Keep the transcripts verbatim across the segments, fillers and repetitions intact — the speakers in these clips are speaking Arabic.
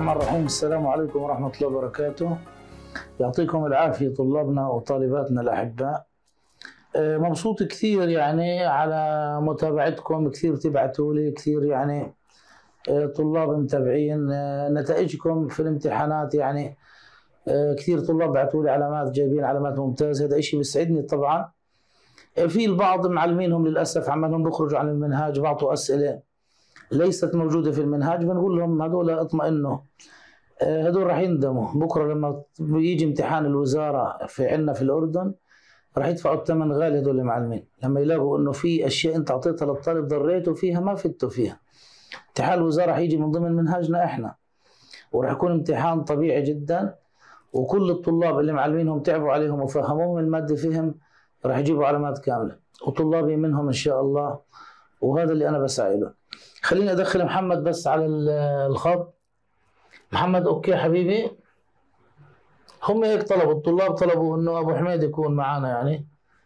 الرحمن الرحيم. السلام عليكم ورحمة الله وبركاته. يعطيكم العافية طلابنا وطالباتنا الأحباء. مبسوط كثير يعني على متابعتكم، كثير تبعتوا لي، كثير يعني طلاب متابعين نتائجكم في الامتحانات، يعني كثير طلاب بعتوا لي علامات، جايبين علامات ممتازة. هذا إشي بيسعدني طبعا. في البعض معلمينهم للأسف عمالهم بيخرجوا عن المنهاج، بعطوا أسئلة ليست موجودة في المنهاج، بنقول لهم هذول اطمئنوا، هذول راح يندموا بكرة لما يجي امتحان الوزارة في عنا في الأردن، راح يدفعوا الثمن غالي هذول المعلمين لما يلاقوا إنه في أشياء أنت أعطيتها للطالب ضريته فيها ما فدته فيها. امتحان الوزارة راح يجي من ضمن منهاجنا إحنا، وراح يكون امتحان طبيعي جدا، وكل الطلاب اللي معلمينهم تعبوا عليهم وفهموهم المادة فهم راح يجيبوا علامات كاملة، وطلابي منهم إن شاء الله، وهذا اللي أنا بسعى له. خليني أدخل محمد بس على الخط. محمد أوكي حبيبي؟ هم هيك طلبوا الطلاب، طلبوا إنه أبو حميد يكون معنا يعني.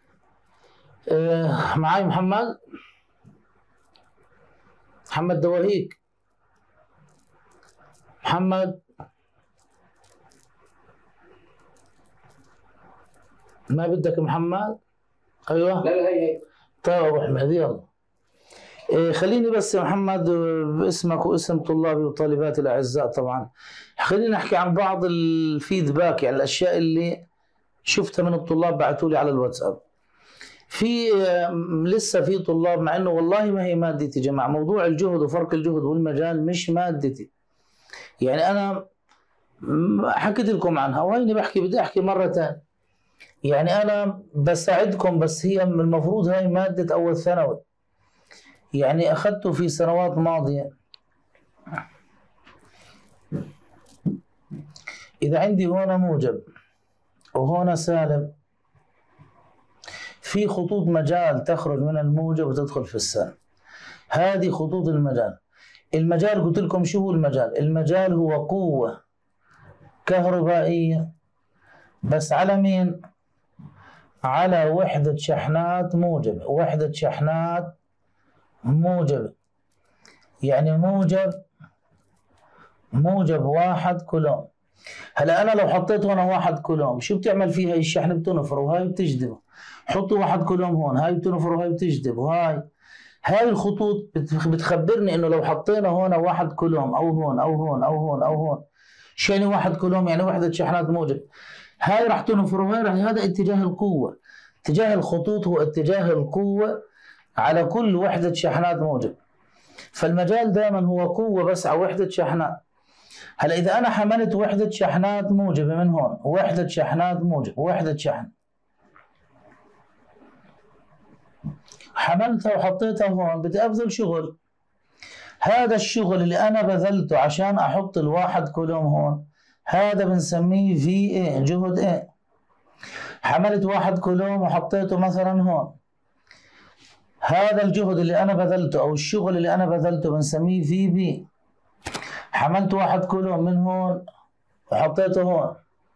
آه معاي محمد؟ محمد دواهيك. محمد ما بدك محمد؟ أيوه؟ لا لا هي هي. طيب أبو حميد يلا. إيه خليني بس يا محمد باسمك واسم طلابي وطالباتي الأعزاء طبعا، خلينا نحكي عن بعض الفيدباك، يعني الأشياء اللي شفتها من الطلاب بعثوا لي على الواتساب. في لسه في طلاب، مع انه والله ما هي مادتي يا جماعة، موضوع الجهد وفرق الجهد والمجال مش مادتي، يعني أنا حكيت لكم عنها وهيني بحكي، بدي أحكي مرة ثانية. يعني أنا بساعدكم، بس هي المفروض هاي مادة أول ثانوي، يعني أخذته في سنوات ماضية. إذا عندي هنا موجب وهنا سالب، في خطوط مجال تخرج من الموجب وتدخل في السالب، هذه خطوط المجال. المجال قلت لكم شو هو المجال؟ المجال هو قوة كهربائية بس على مين؟ على وحدة شحنات موجبة، وحدة شحنات موجب، يعني موجب موجب واحد كولوم. هلا أنا لو حطيت هنا واحد كولوم شو بتعمل فيها؟ الشحنة بتنفر وهاي بتجذب، حطوا واحد كولوم هون، هاي بتنفر وهاي بتجذب، وهاي هاي الخطوط بتخبرني إنه لو حطينا هنا واحد كولوم أو هون أو هون أو هون أو هون، شو يعني واحد كولوم؟ يعني وحدة شحنات موجب، هاي راح تنفر وهاي راح، هذا اتجاه القوة. اتجاه الخطوط هو اتجاه القوة على كل وحدة شحنات موجب، فالمجال دائما هو قوة بس على وحدة شحنات. هلا إذا أنا حملت وحدة شحنات موجبة من هون، وحدة شحنات موجب، وحدة شحن حملتها وحطيتها هون، بدي أبذل شغل. هذا الشغل اللي أنا بذلته عشان أحط الواحد كولوم هون، هذا بنسميه في اي، جهد اي. حملت واحد كولوم وحطيته مثلا هون، هذا الجهد اللي أنا بذلته أو الشغل اللي أنا بذلته بنسميه في بي. حملت واحد كولوم من هون وحطيته هون،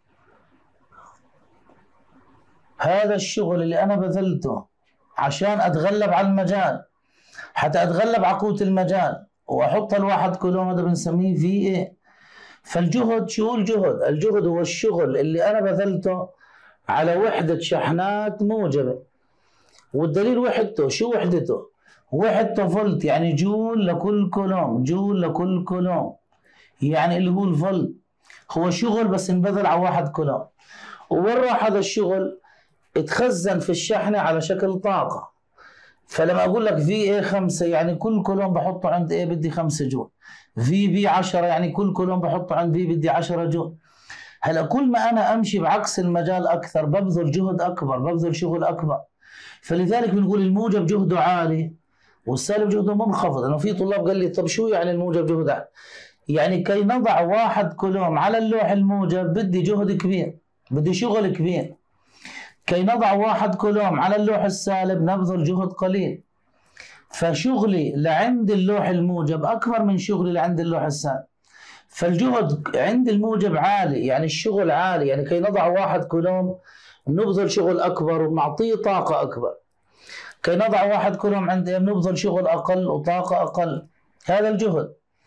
هذا الشغل اللي أنا بذلته عشان أتغلب على المجال، حتى أتغلب على قوة المجال وأحط الواحد كولوم، هذا بنسميه في اي. فالجهد شو الجهد؟ الجهد هو الشغل اللي أنا بذلته على وحدة شحنات موجبة، والدليل وحدته. شو وحدته؟ وحدته فولت، يعني جول لكل كولوم، جول لكل كولوم، يعني اللي هو الفولت. هو شغل بس انبذل على واحد كولوم، وين راح هذا الشغل؟ اتخزن في الشحنة على شكل طاقة. فلما أقول لك في اي خمسة، يعني كل كولوم بحطه عند اي بدي خمسة جول، في بي عشرة، يعني كل كولوم بحطه عند بي بدي عشرة جول. هلا كل ما أنا أمشي بعكس المجال أكثر ببذل جهد أكبر، ببذل شغل أكبر. فلذلك بنقول الموجب جهده عالي والسالب جهده منخفض. انه في طلاب قال لي طب شو يعني الموجب جهده عالي؟ يعني كي نضع واحد كولوم على اللوح الموجب بدي جهد كبير، بدي شغل كبير. كي نضع واحد كولوم على اللوح السالب نبذل جهد قليل. فشغلي لعند اللوح الموجب اكبر من شغلي لعند اللوح السالب، فالجهد عند الموجب عالي، يعني الشغل عالي. يعني كي نضع واحد كولوم نبذل شغل أكبر ونعطيه طاقة أكبر. كي نضع واحد كولوم عند نبذل شغل أقل وطاقة أقل، هذا الجهد.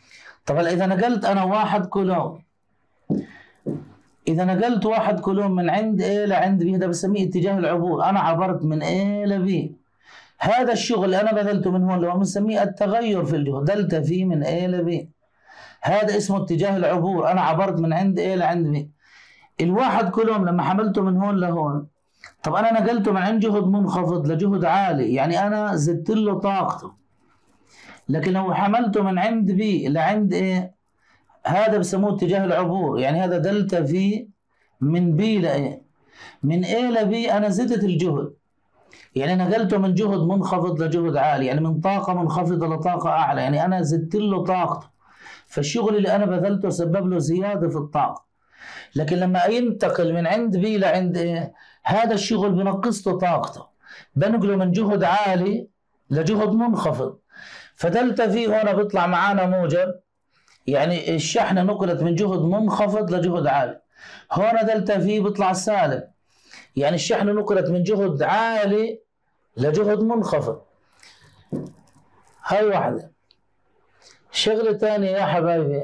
طبعا إذا نقلت أنا واحد كولوم، إذا نقلت واحد كولوم من عند A لعند B، هذا بسميه اتجاه العبور. أنا عبرت من A ل B. هذا الشغل اللي أنا بذلته من هون اللي هو بنسميه التغير في الجهد، دلتا في من A ل B، هذا اسمه اتجاه العبور. أنا عبرت من عند A لعند B. الواحد كولوم لما حملته من هون لهون، طب أنا نقلته من عند جهد منخفض لجهد عالي، يعني أنا زدت له طاقته. لكن لو حملته من عند B لعند A، هذا بسموه اتجاه العبور، يعني هذا دلتا في من B ل A. من A ل B أنا زدت الجهد، يعني نقلته من جهد منخفض لجهد عالي، يعني من طاقة منخفضة لطاقة أعلى، يعني أنا زدت له طاقته. فالشغل اللي أنا بذلته سبب له زيادة في الطاقة. لكن لما ينتقل من عند B لعند A، هذا الشغل بنقص له طاقته، بنقله من جهد عالي لجهد منخفض. فدلتا في هنا بيطلع معانا موجب، يعني الشحنة نقلت من جهد منخفض لجهد عالي. هنا دلتا في بيطلع سالب، يعني الشحنة نقلت من جهد عالي لجهد منخفض. هاي واحدة. شغلة تانية يا حبايبي،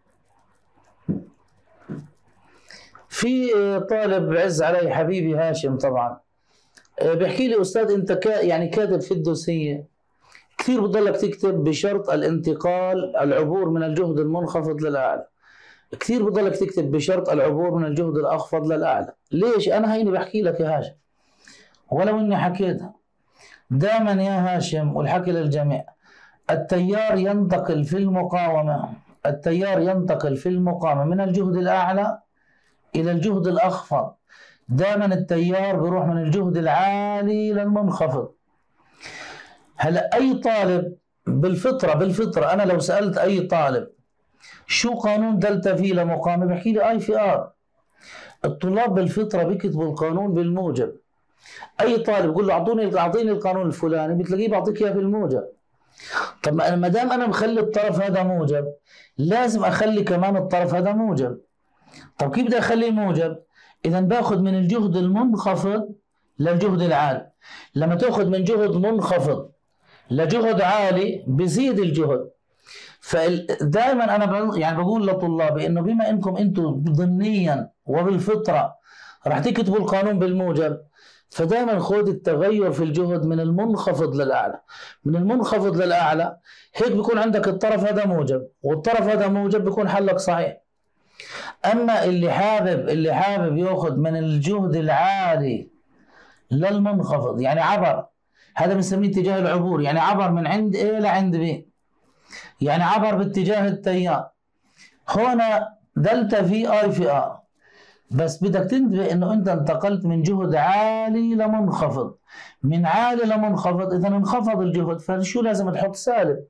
في طالب عز علي حبيبي هاشم طبعا بيحكي لي أستاذ أنت كا يعني كاتب في الدوسية كثير بضلك تكتب بشرط الانتقال العبور من الجهد المنخفض للأعلى، كثير بضلك تكتب بشرط العبور من الجهد الأخفض للأعلى. ليش؟ أنا هيني بحكي لك يا هاشم ولو إني حكيتها دائما يا هاشم، والحكي للجميع. التيار ينتقل في المقاومة، التيار ينتقل في المقاومة من الجهد الأعلى إلى الجهد الأخفض. دائما التيار بيروح من الجهد العالي للمنخفض. هلا أي طالب بالفطرة بالفطرة أنا لو سألت أي طالب شو قانون دلتا في لمقاومة بحكي لي اي في ار. الطلاب بالفطرة بيكتبوا القانون بالموجب. أي طالب بقول له أعطوني أعطيني القانون الفلاني بتلاقيه بعطيك إياه بالموجب. طب ما دام أنا مخلي الطرف هذا موجب لازم أخلي كمان الطرف هذا موجب. طب كيف بدي أخليه موجب؟ إذا باخذ من الجهد المنخفض للجهد العالي. لما تأخذ من جهد منخفض لجهد عالي بزيد الجهد. فدائما أنا يعني بقول لطلابي إنه بما إنكم أنتم ضمنيا وبالفطرة راح تكتبوا القانون بالموجب، فدائما خذ التغير في الجهد من المنخفض للأعلى. من المنخفض للأعلى هيك بيكون عندك الطرف هذا موجب والطرف هذا موجب، بيكون حلك صحيح. أما اللي حابب اللي حابب يأخذ من الجهد العالي للمنخفض، يعني عبر، هذا بنسميه اتجاه العبور، يعني عبر من عند A لعند B، يعني عبر باتجاه التيار. هنا دلتا في اي في ار، بس بدك تنتبه انه انت انتقلت من جهد عالي لمنخفض، من عالي لمنخفض، اذا انخفض الجهد فشو لازم تحط سالب.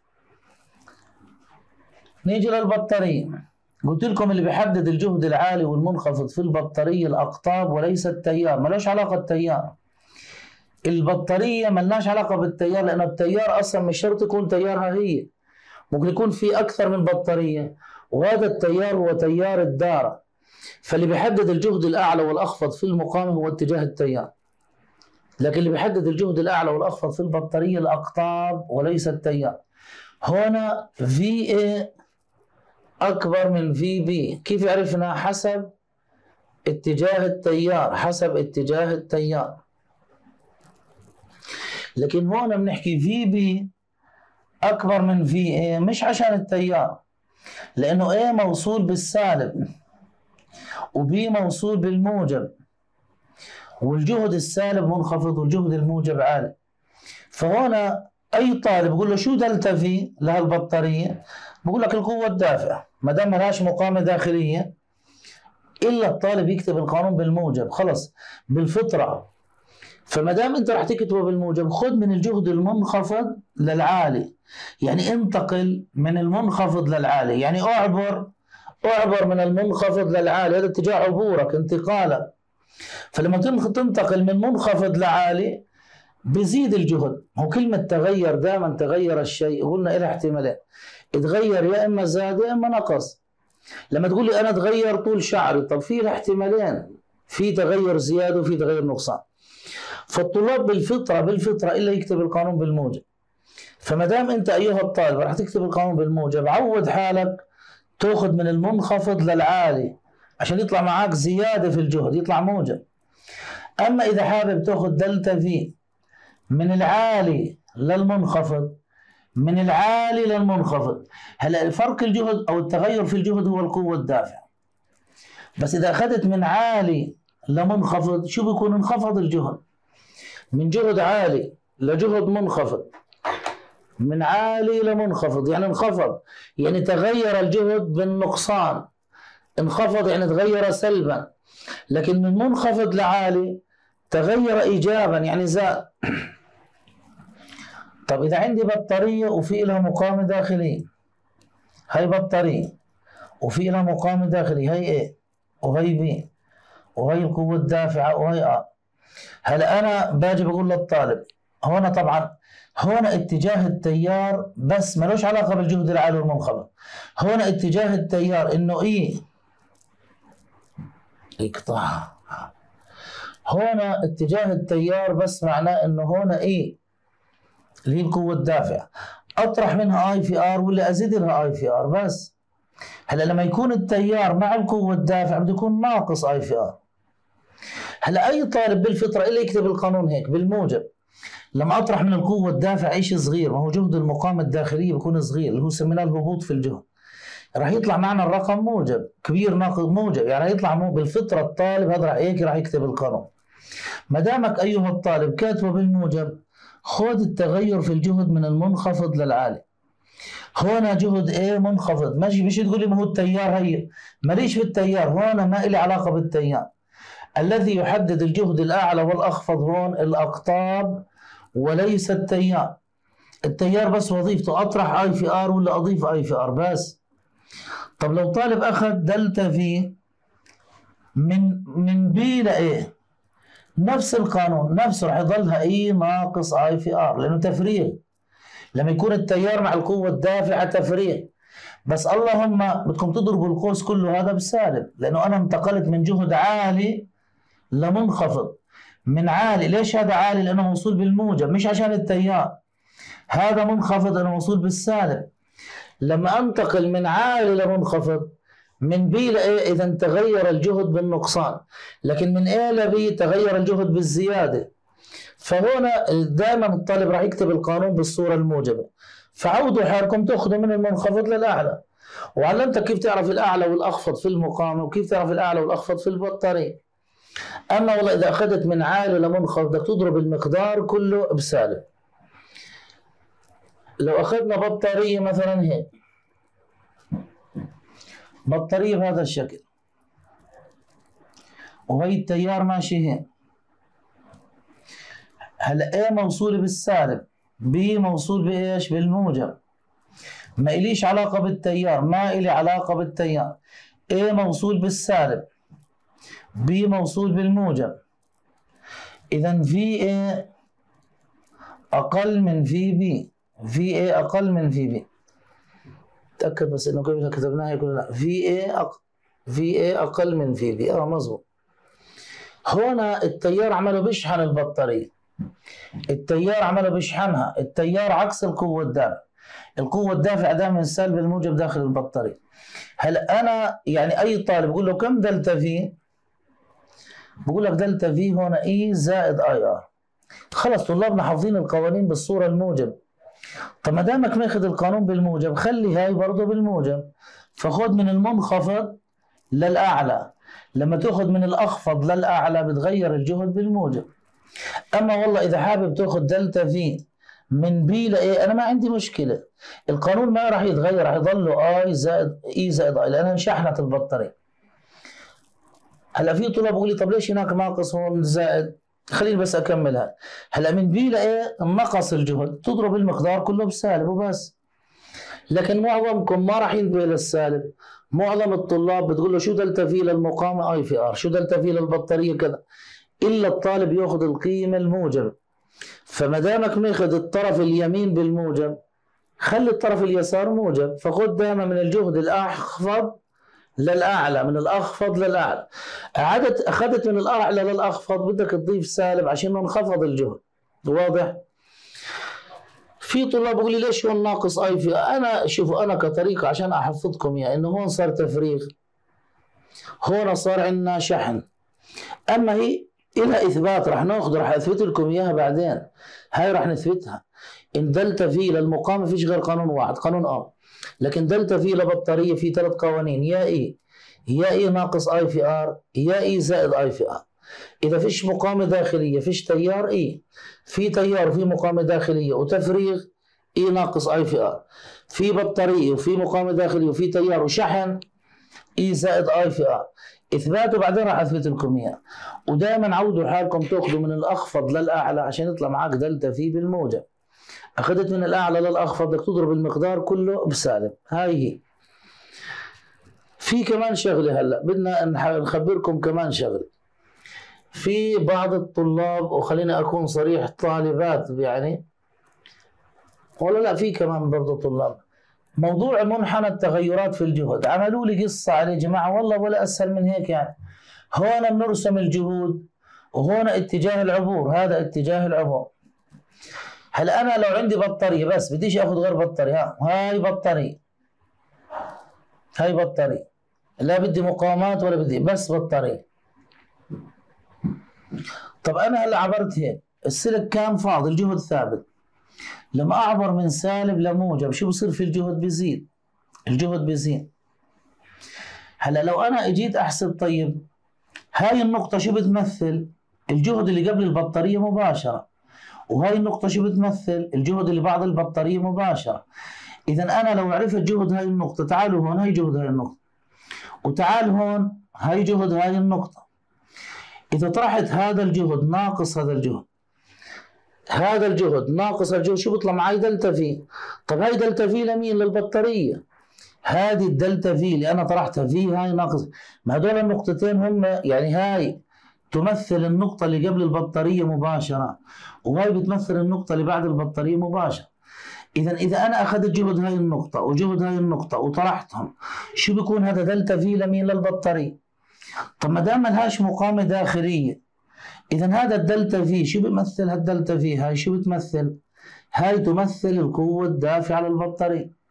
نيجي للبطارية. قلت لكم اللي بيحدد الجهد العالي والمنخفض في البطارية الأقطاب وليس التيار، ملوش علاقة التيار. البطارية ملناش علاقة بالتيار، لأن التيار أصلا مش شرط يكون تيارها هي، ممكن يكون في أكثر من بطارية، وهذا التيار هو تيار الدارة. فاللي بيحدد الجهد الأعلى والأخفض في المقاومة هو اتجاه التيار، لكن اللي بيحدد الجهد الأعلى والأخفض في البطارية الأقطاب وليس التيار. هنا في A أكبر من في B. كيف عرفنا؟ حسب اتجاه التيار، حسب اتجاه التيار. لكن هون بنحكي في B أكبر من في A مش عشان التيار، لأنه A موصول بالسالب وB موصول بالموجب، والجهد السالب منخفض والجهد الموجب عالي. فهنا أي طالب بقول له شو دلتا في لهالبطارية؟ بقول لك القوة الدافعة، ما دام ملهاش مقاومة داخلية إلا الطالب يكتب القانون بالموجب خلص بالفطرة. فما دام أنت راح تكتبه بالموجب خذ من الجهد المنخفض للعالي، يعني انتقل من المنخفض للعالي، يعني أعبر أعبر من المنخفض للعالي، هذا اتجاه عبورك انتقالك. فلما تنتقل من منخفض لعالي بزيد الجهد. هو كلمة تغير دائما تغير الشيء قلنا إلى احتمالين، تغير يا إما زاد يا إما نقص. لما تقول لي أنا تغير طول شعري، طب في احتمالين، في تغير زيادة وفي تغير نقصان. فالطلاب بالفطرة بالفطرة إلا يكتب القانون بالموجب. فما دام انت ايها الطالب راح تكتب القانون بالموجب، عود حالك تاخذ من المنخفض للعالي عشان يطلع معاك زياده في الجهد، يطلع موجب. اما اذا حابب تاخذ دلتا في من العالي للمنخفض، من العالي للمنخفض، هلا فرق الجهد او التغير في الجهد هو القوه الدافعه. بس اذا اخذت من عالي لمنخفض شو بيكون؟ انخفض الجهد. من جهد عالي لجهد منخفض، من عالي لمنخفض يعني انخفض، يعني تغير الجهد بالنقصان. انخفض يعني تغير سلبا. لكن من منخفض لعالي تغير ايجابا يعني زاد. طب اذا عندي بطاريه وفي لها مقاومه داخليه، هي بطاريه وفي لها مقاومه داخليه، هي ايه وهي بي وهي القوه الدافعه وهي اه. هلا انا باجي بقول للطالب هون طبعا هون اتجاه التيار بس ملوش علاقه بالجهد العالي والمنخفض. هون اتجاه التيار انه ايه اقطع. هون اتجاه التيار بس معناه انه هون ايه اللي هي القوه الدافعه، اطرح منها اي في ار ولا ازيد لها اي في ار بس. هلا لما يكون التيار مع القوه الدافعه بده يكون ناقص اي في ار. هلا اي طالب بالفطره اللي يكتب القانون هيك بالموجب، لما اطرح من القوه الدافعه شيء صغير، ما هو جهد المقاومه الداخليه بيكون صغير اللي هو سميناه الهبوط في الجهد، راح يطلع معنا الرقم موجب كبير ناقص موجب، يعني يطلع مو بالفطره الطالب هذا راح هيك راح يكتب القانون. ما دامك ايها الطالب كاتبه بالموجب، خذ التغير في الجهد من المنخفض للعالي. هون جهد ايه منخفض، ماشي مش تقول لي ما هو التيار هي، ماليش بالتيار هون، ما إلي علاقه بالتيار. الذي يحدد الجهد الاعلى والاخفض هون الاقطاب وليس التيار. التيار بس وظيفته اطرح اي في ار ولا اضيف اي في ار بس. طب لو طالب اخذ دلتا في من من بي لايه، نفس القانون نفسه راح يضلها اي ناقص اي في ار لانه تفريغ. لما يكون التيار مع القوه الدافعه تفريغ، بس اللهم بدكم تضربوا القوس كله هذا بالسالب، لانه انا انتقلت من جهد عالي لمنخفض. من عالي، ليش هذا عالي؟ لانه موصول بالموجب مش عشان التيار. هذا منخفض لانه موصول بالسالب. لما انتقل من عالي لمنخفض من بي لايه اذا تغير الجهد بالنقصان، لكن من ايه لبي تغير الجهد بالزياده. فهنا دائما الطالب راح يكتب القانون بالصوره الموجبه. فعودوا حالكم تاخذوا من المنخفض للاعلى، وعلمتك كيف تعرف الاعلى والاخفض في المقاومه وكيف تعرف الاعلى والاخفض في البطاريه. اما والله اذا اخذت من عالي لمنخفض بدك تضرب المقدار كله بسالب. لو اخذنا بطاريه مثلا هيك، بطاريه بهذا الشكل وهي التيار ماشي هيك، هلا A موصوله بالسالب، B موصول بايش؟ بالموجب. ما إليش علاقه بالتيار، ما إلي علاقه بالتيار. A موصول بالسالب، B موصول بالموجب. اذا في A اقل من في B، في A اقل من في B. تاكد بس انه كيف كتبناها هيك ولا لا. في A أق... في A اقل من في B، اه مظبوط. هنا التيار عمله بيشحن البطاريه، التيار عمله بيشحنها. التيار عكس القوه الدافعه، القوه الدافعه دائما سالب الموجب داخل البطاريه. هلا انا يعني اي طالب بقول له كم دلتا في، بقول لك دلتا في هنا اي زائد اي ار. خلص طلابنا حافظين القوانين بالصوره الموجب. طب ما دامك ماخذ القانون بالموجب خلي هاي برضه بالموجب، فخذ من المنخفض للاعلى. لما تاخذ من الاخفض للاعلى بتغير الجهد بالموجب. اما والله اذا حابب تاخذ دلتا في من بي لايه انا ما عندي مشكله، القانون ما راح يتغير، راح يضل له اي زائد اي زائد اي لانها انشحنت البطاريه. هلا في طلاب بيقول لي طب ليش هناك ناقص هون زائد؟ خليني بس اكملها. هلا من بي لايه نقص الجهد تضرب المقدار كله بالسالب وبس. لكن معظمكم ما راح ينتبه للسالب، معظم الطلاب بتقول له شو دلتا في للمقاومه اي في ار، شو دلتا في للبطاريه كذا، الا الطالب ياخذ القيمه الموجبه. فما دامك ماخذ الطرف اليمين بالموجب خلي الطرف اليسار موجب، فخذ دائما من الجهد الاخفض للاعلى، من الاخفض للاعلى. اعدت اخذت من الاعلى للاخفض بدك تضيف سالب عشان انخفض الجهد. واضح؟ في طلاب بيقول لي ليش هون ناقص اي في ار؟ انا شوفوا انا كطريقه عشان احفظكم اياه انه هون صار تفريغ، هون صار عندنا شحن. اما هي لها اثبات رح ناخذ رح اثبت لكم اياها بعدين، هاي رح نثبتها. ان دلتا في للمقام فيش غير قانون واحد، قانون اه. لكن دلتا في لبطاريه في ثلاث قوانين، يا اي يا اي ناقص اي في ار، يا اي زائد اي في ار. اذا فيش مقاومه داخليه فيش تيار اي، في تيار وفي مقاومه داخليه وتفريغ اي ناقص اي في ار. في بطاريه وفي مقاومه داخليه وفي تيار وشحن اي زائد اي في ار. اثباته بعدين راح اثبت لكم اياه. ودائما عودوا حالكم تاخذوا من الاخفض للاعلى عشان يطلع معك دلتا في بالموجب. اخذت من الاعلى للاخفض بدك تضرب المقدار كله بسالب. هاي هي. في كمان شغله هلا بدنا نخبركم كمان شغله. في بعض الطلاب وخلينا اكون صريح طالبات يعني ولا لا في كمان برضه طلاب، موضوع منحنى التغيرات في الجهد عملوا لي قصه عليه يا جماعه والله ولا اسهل من هيك يعني. هون بنرسم الجهود وهون اتجاه العبور، هذا اتجاه العبور. هلا انا لو عندي بطاريه بس بديش اخذ غير بطاريه، ها هاي بطاريه هاي بطاريه لا بدي مقاومات ولا بدي بس بطاريه. طب انا هلا عبرت هيك السلك كان فاضي الجهد ثابت، لما اعبر من سالب لموجب شو بصير في الجهد؟ بيزيد الجهد بيزيد. هلا لو انا اجيت احسب طيب هاي النقطه شو بتمثل؟ الجهد اللي قبل البطاريه مباشره، وهاي النقطه شو بتمثل؟ الجهد اللي بعد البطاريه مباشره. اذا انا لو عرفت جهد هاي النقطه، تعالوا هون هاي جهد هاي النقطه وتعال هون هاي جهد هاي النقطه. اذا طرحت هذا الجهد ناقص هذا الجهد، هذا الجهد ناقص الجهد شو بيطلع معي؟ دلتا في. طب هاي دلتا في لمين؟ للبطاريه. هذه الدلتا في اللي انا طرحتها في هاي ناقص، ما هدول النقطتين هم يعني هاي تمثل النقطه اللي قبل البطاريه مباشره، وهاي بتمثل النقطه اللي بعد البطاريه مباشره. اذا اذا انا اخذت جهد هاي النقطه وجهد هاي النقطه وطرحتهم شو بيكون؟ هذا دلتا في لمين؟ للبطاريه. طب ما دام ملهاش مقاومه داخليه، اذا هذا الدلتا في شو بيمثل؟ هالدلتا في هاي شو بتمثل؟ هاي تمثل القوه الدافعه للبطاريه.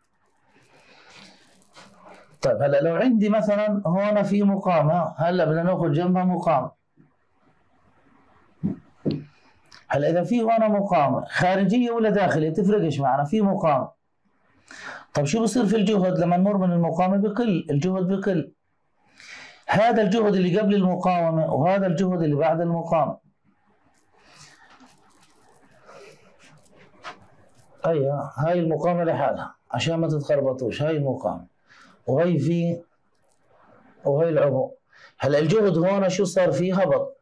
طيب هلا لو عندي مثلا هون في مقاومه، هلا بدنا ناخذ جنبها مقاومه. هلا اذا في هون مقاومه خارجيه ولا داخليه تفرقش معنا، في مقاومه. طب شو بصير في الجهد لما نمر من المقاومه؟ بقل الجهد بقل. هذا الجهد اللي قبل المقاومه وهذا الجهد اللي بعد المقاومه. ايوه هاي المقاومه لحالها عشان ما تتخربطوش، هاي المقاومه وهي في وهي العبور. هلا الجهد هون شو صار فيه؟ هبط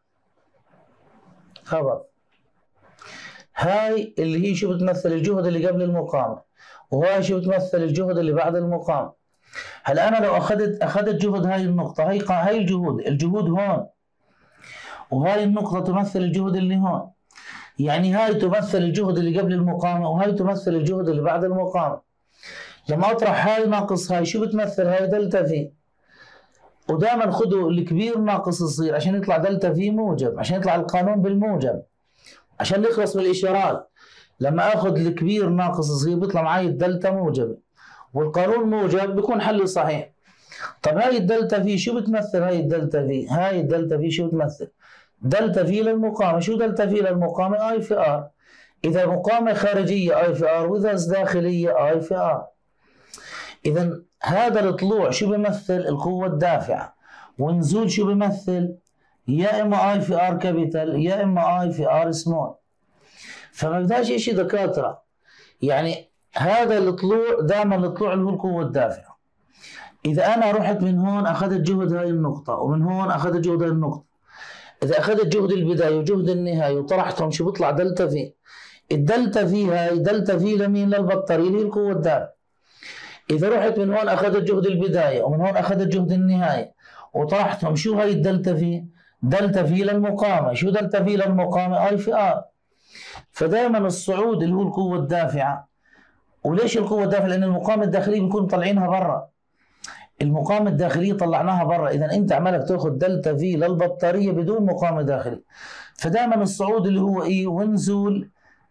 هبط. هاي اللي هي شو بتمثل؟ الجهد اللي قبل المقاومه، وهاي شو بتمثل؟ الجهد اللي بعد المقاومه. هلا انا لو اخذت اخذت جهد هاي النقطه، هي هاي الجهود الجهود هون، وهاي النقطه تمثل الجهد اللي هون. يعني هاي تمثل الجهد اللي قبل المقاومه وهاي تمثل الجهد اللي بعد المقاومه. لما اطرح هاي ناقص هاي شو بتمثل؟ هاي دلتا في. ودائما خذوا الكبير ناقص الصغير عشان يطلع دلتا في موجب، عشان يطلع القانون بالموجب، عشان نخلص من الاشارات. لما اخذ الكبير ناقص الصغير بيطلع معي الدلتا موجب والقانون موجب، بيكون حلي صحيح. طب هاي الدلتا في شو بتمثل؟ هاي الدلتا في هاي الدلتا في شو بتمثل؟ دلتا في للمقاومه. شو دلتا في للمقاومه؟ اي في ار. اذا مقاومه خارجيه اي في ار، واذا داخليه اي في ار. اذا هذا الطلوع شو بيمثل؟ القوه الدافعه. ونزول شو بيمثل؟ يا اما اي في ار كابيتال يا اما اي في ار سمول. فما بدهاش شيء دكاتره، يعني هذا الطلوع دائما الطلوع اللي هو القوه الدافعه. اذا انا رحت من هون اخذت جهد هاي النقطه ومن هون اخذت جهد هاي النقطه، اذا اخذت جهد البدايه وجهد النهايه وطرحتهم شو بيطلع؟ دلتا في. الدلتا في هاي دلتا في لمين؟ للبطاريه اللي هي القوه الدافعه. اذا رحت من هون اخذت جهد البدايه ومن هون اخذت جهد النهايه وطرحتهم شو هاي الدلتا في؟ دلتا في للمقاومه. شو دلتا في للمقاومه؟ اي في ار. فدائما الصعود اللي هو القوه الدافعه. وليش القوه الدافعه؟ لان المقاومه الداخليه بنكون مطلعينها برا، المقاومه الداخليه طلعناها برا. اذا انت عمالك تاخذ دلتا في للبطاريه بدون مقاومه داخليه. فدائما الصعود اللي هو اي ونزول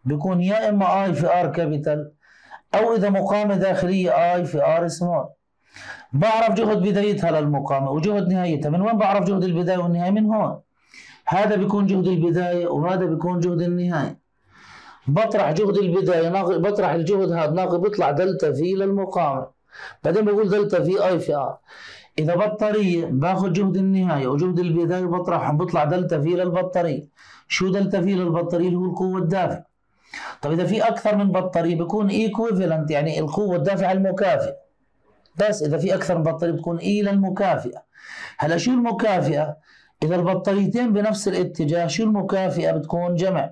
بيكون يا اما اي في ار كابيتال، او اذا مقامة داخلية اي في ار سمول. بعرف جهد بدايتها للمقامة وجهد نهايتها. من وين بعرف جهد البداية والنهاية؟ من هون. هذا بيكون جهد البداية وهذا بيكون جهد النهاية. بطرح جهد البداية ناقص، بطرح الجهد هذا ناقص، بيطلع دلتا في للمقاومة. بعدين بقول دلتا في اي في ار. اذا بطارية باخذ جهد النهاية وجهد البداية بطرحهم، بيطلع دلتا في للبطارية. شو دلتا في للبطارية؟ اللي هو القوة الدافعة. طب اذا في اكثر من بطارية بيكون ايكويفالنت، يعني القوة الدافعة المكافئة. بس اذا في اكثر من بطارية بتكون اي للمكافئة. هلا شو المكافئة؟ اذا البطاريتين بنفس الاتجاه شو المكافئة؟ بتكون جمع.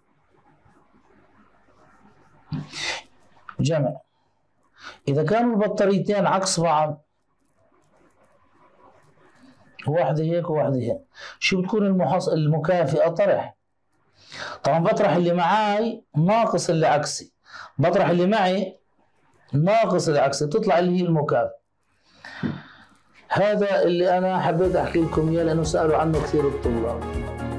جمع. إذا كانوا البطاريتين عكس بعض، واحدة هيك وواحدة هيك، شو بتكون المحص... المكافئة؟ طرح. طبعا بطرح اللي معاي ناقص اللي عكسي، بطرح اللي معي ناقص اللي عكسي، بتطلع اللي هي المكافئة. هذا اللي أنا حبيت أحكي لكم إياه لأنه سألوا عنه كثير الطلاب.